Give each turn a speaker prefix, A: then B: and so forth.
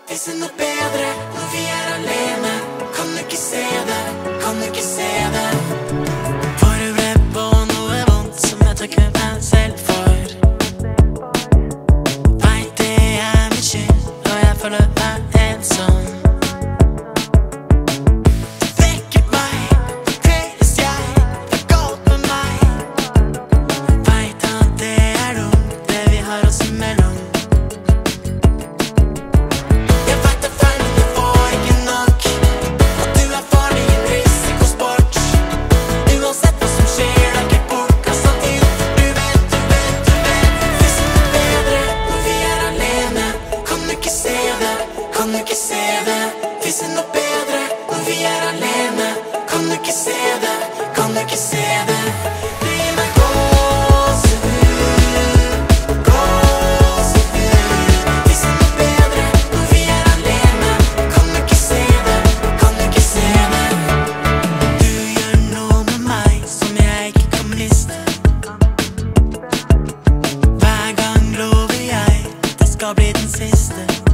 A: Fins det noe bedre når vi er alene? Kan du ikke se det? Kan du ikke se det? Forberedt på noe vondt som jeg tar kun meg selv for. Vet det er min skyld, og jeg føler meg ensom. Kan du ikke se det? Fins det noe bedre når vi er alene? Kan du ikke se det? Kan du ikke se det? Det gir meg gåsehud, gåsehud. Fins det noe bedre når vi er alene? Kan du ikke se det? Kan du ikke se det? Du gjør noe med meg som jeg ikke kan miste. Hver gang lover jeg det skal bli den siste.